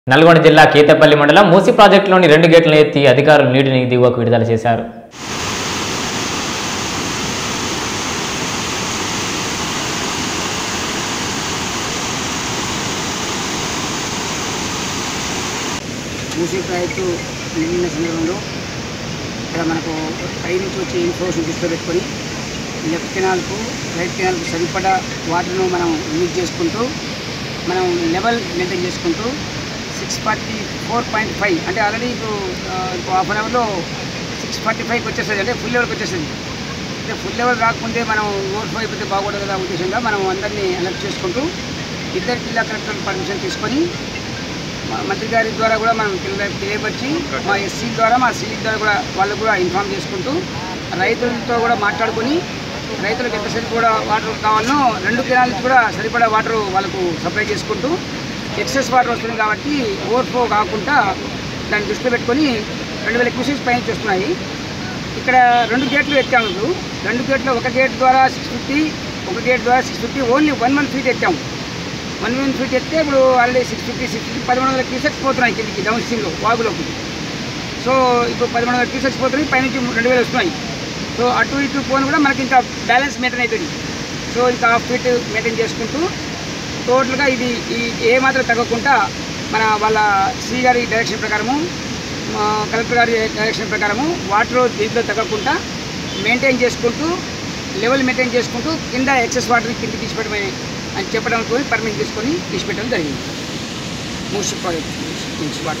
నల్గొండ జిల్లా కేతపల్లి మండలం మూసి ప్రాజెక్టులోని 2 గేట్లను ఎత్తి అధికారులు నీటిని దిగువకు విడుదల చేశారు. మూసి ప్రాజెక్టు నిర్మించిన సందర్భంలో ఇక్కడ మనకు పై నుంచి వచ్చే ఇన్ఫ్లోషన్ దృష్టిలో పెట్టుకొని లెఫ్ట్ కెనాల్కు రైట్ కెనాల్కు సరిపడా వాటర్ను మనం యూజ్ చేసుకుంటూ మనం లెవెల్ మెయింటైన్ చేసుకుంటూ 644.5 అంటే ఆల్రెడీ ఇప్పుడు హాఫ్ అన్ అవర్లో 645కి వచ్చేస్తుంది, అంటే ఫుల్ లెవెల్కి వచ్చేస్తుంది. అంటే ఫుల్ లెవెల్ రాకుంటే మనం ఓవర్ఫ్లో అయిపోతే బాగుండదు కదా ఉద్దేశంగా మనం అందరినీ అలర్ట్ చేసుకుంటూ 2 జిల్లా కలెక్టర్ల పర్మిషన్ తీసుకొని మంత్రి గారి ద్వారా కూడా మనం తెలియపరిచి మా ఎస్సీ ద్వారా మా సిఈ ద్వారా కూడా వాళ్ళకు కూడా ఇన్ఫామ్ చేసుకుంటూ రైతులతో కూడా మాట్లాడుకొని రైతులకు ఎంతసేపు కూడా వాటర్ కావాలనో 2 కెనాల్ కూడా సరిపడా వాటర్ వాళ్ళకు సప్లై చేసుకుంటూ ఎక్సెస్ వాటర్ వస్తుంది కాబట్టి ఓవర్ఫ్లో కాకుండా దాన్ని దృష్టిలో పెట్టుకొని 2000 క్యూసెక్స్ పైన వస్తున్నాయి. ఇక్కడ 2 గేట్లు ఎత్తాము. 2 గేట్లో ఒక గేట్ ద్వారా 650, ఒక గేట్ ద్వారా 650, ఓన్లీ 1 ఫీట్ ఎత్తాము. 1 ఫీట్ ఎత్తే ఇప్పుడు ఆల్రెడీ 650 1300 క్యూసెక్స్ పోతున్నాయి కిందికి డౌన్ స్ట్రీమ్లో వాగులోకి. సో ఇప్పుడు 1300 క్యూసెక్స్ పోతున్నాయి, పైనుంచి 2000 వస్తున్నాయి. సో అటు ఇటు పోను కూడా మనకి ఇంకా బ్యాలెన్స్ మెయింటైన్ అవుతుంది. సో ఇంకా హాఫ్ ఫీట్ మెయింటైన్ చేసుకుంటూ టోటల్గా ఇది ఏ మాత్రం తగ్గకుండా మన వాళ్ళ సి గారి డైరెక్షన్ ప్రకారము కలెక్టర్ గారి డైరెక్షన్ ప్రకారము వాటర్ దీంట్లో తగ్గకుండా మెయింటైన్ చేసుకుంటూ లెవెల్ మెయింటైన్ చేసుకుంటూ కింద ఎక్సెస్ వాటర్ కిందకి తీసిపెట్టమని అని చెప్పడంతో పర్మిషన్ తీసుకొని తీసిపెట్టడం జరిగింది. మూసి ప్రాజెక్ట్